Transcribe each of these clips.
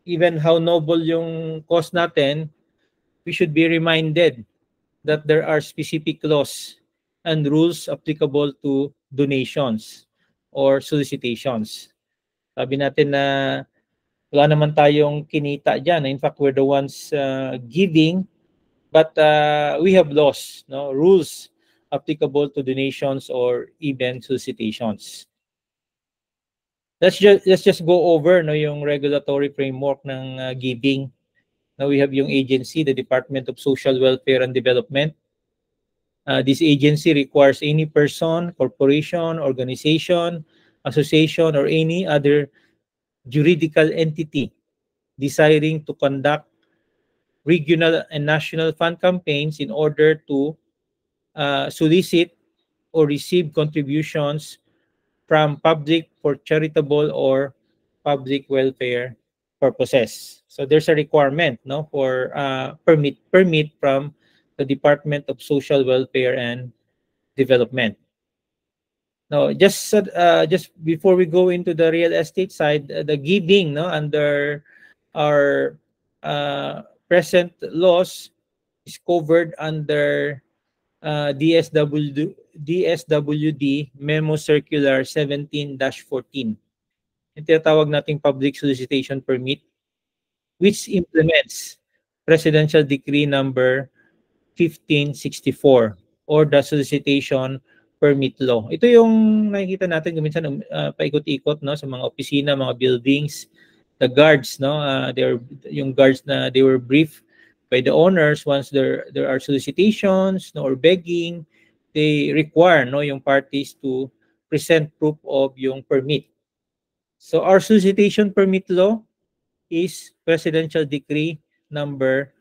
even how noble yung cause natin, we should be reminded that there are specific laws and rules applicable to donations or solicitations. Sabi natin na wala naman tayong kinita dyan. In fact, we're the ones giving, but we have laws, no, rules applicable to donations or even solicitations. Let's just go over no yung regulatory framework ng giving. Now we have yung agency, the Department of Social Welfare and Development. This agency requires any person, corporation, organization, association, or any other juridical entity desiring to conduct regional and national fund campaigns in order to solicit or receive contributions from public for charitable or public welfare purposes. So there's a requirement, no, for permit from the Department of Social Welfare and Development. Now, just before we go into the real estate side, the giving, no, under our present laws is covered under DSWD Memo Circular 17-14. Yung tinatawag nating Public Solicitation Permit, which implements Presidential Decree number 1564 or the Solicitation Permit Law. Ito yung nakikita natin minsan paikot-ikot, no, sa mga opisina, mga buildings, the guards, no, yung guards na they were briefed by the owners once there are solicitations, no, or begging, they require, no, yung parties to present proof of yung permit. So our solicitation permit law is Presidential Decree number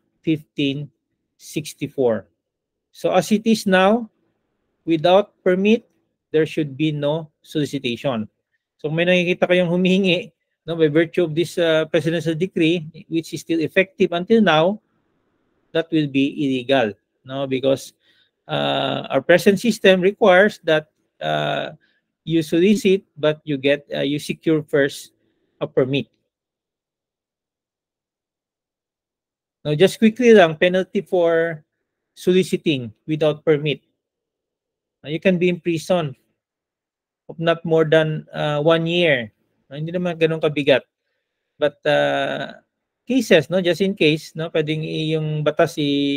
1564. So as it is now, without permit, there should be no solicitation. So may nakikita kayong humihingi, no, by virtue of this Presidential Decree, which is still effective until now, that will be illegal, no, because our present system requires that you solicit, but you get you secure first a permit. Now, just quickly lang, penalty for soliciting without permit. You can be in prison of not more than 1 year. Hindi naman ganun kabigat. But cases, no, just in case, no, pwedeng yung batas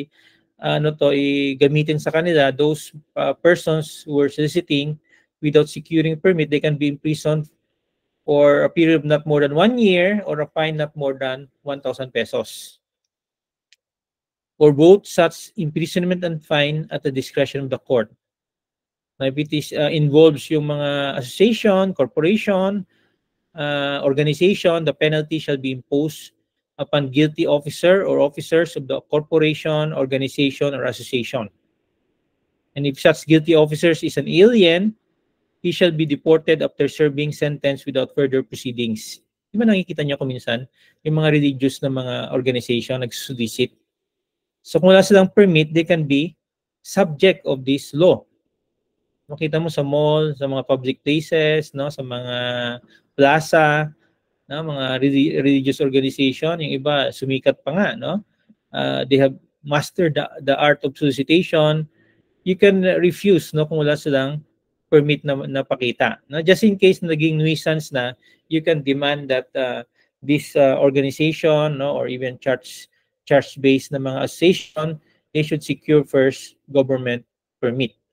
gamitin sa kanila, those persons who are soliciting without securing permit, they can be imprisoned for a period of not more than 1 year or a fine not more than 1,000 pesos. Or both such imprisonment and fine at the discretion of the court. Now, if it is, involves yung mga association, corporation, organization, the penalty shall be imposed upon guilty officer or officers of the corporation, organization, or association. And if such guilty officers is an alien, he shall be deported after serving sentence without further proceedings. Di ba nakikita niyo kuminsan yung mga religious na mga organization nag-solicit? So kung wala silang permit, they can be subject of this law. Makita mo sa mall, sa mga public places, no, sa mga plaza, no, mga religious organization, yung iba sumikat pa nga, no? They have mastered the art of solicitation. You can refuse, no, kung wala silang permit na pakita. No? Just in case naging nuisance na, you can demand that this organization, no, or even church-based na mga association, they should secure first government permit.